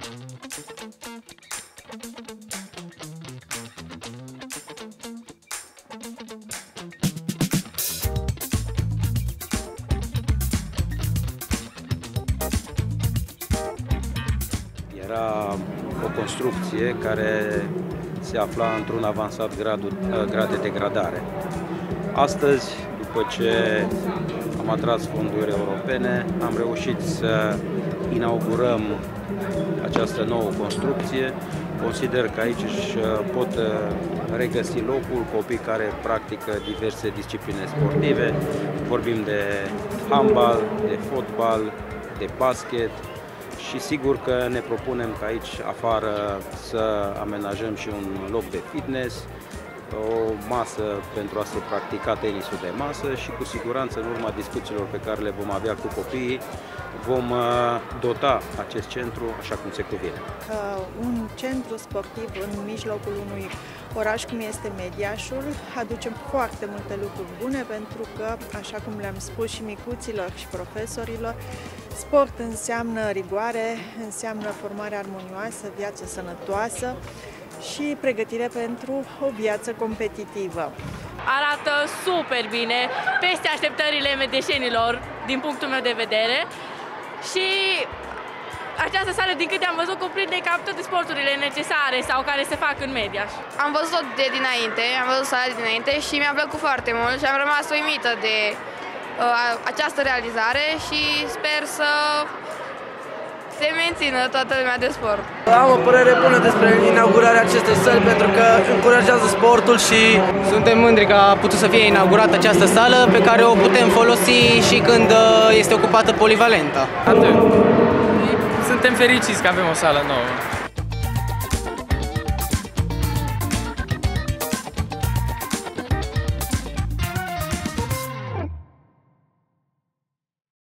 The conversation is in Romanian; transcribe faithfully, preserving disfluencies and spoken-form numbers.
Era o construcție care se afla într-un avansat grad, grad de degradare. Astăzi, după ce am atras fonduri europene, am reușit să inaugurăm această nouă construcție. Consider că aici își pot regăsi locul copii care practică diverse discipline sportive. Vorbim de handbal, de fotbal, de basket. Și sigur că ne propunem ca aici afară să amenajăm și un loc de fitness, o masă pentru a se practica tenisul de masă și cu siguranță în urma discuțiilor pe care le vom avea cu copiii vom dota acest centru așa cum se cuvine. Uh, un centru sportiv în mijlocul unui oraș cum este Mediașul aduce foarte multe lucruri bune pentru că, așa cum le-am spus și micuților și profesorilor, sport înseamnă rigoare, înseamnă formare armonioasă, viață sănătoasă și pregătire pentru o viață competitivă. Arată super bine, peste așteptările medeșenilor, din punctul meu de vedere. Și această sală, din câte am văzut, cuprinde cam toate sporturile necesare sau care se fac în Mediaș. Am văzut-o de dinainte, am văzut sala de dinainte și mi-a plăcut foarte mult și am rămas uimită de uh, această realizare și sper să se mențină toată lumea de sport. Am o părere bună despre inaugurarea acestei săli pentru că încurajează sportul și suntem mândri că a putut să fie inaugurată această sală pe care o putem folosi și când este ocupată polivalentă. Atât. Suntem fericiți că avem o sală nouă.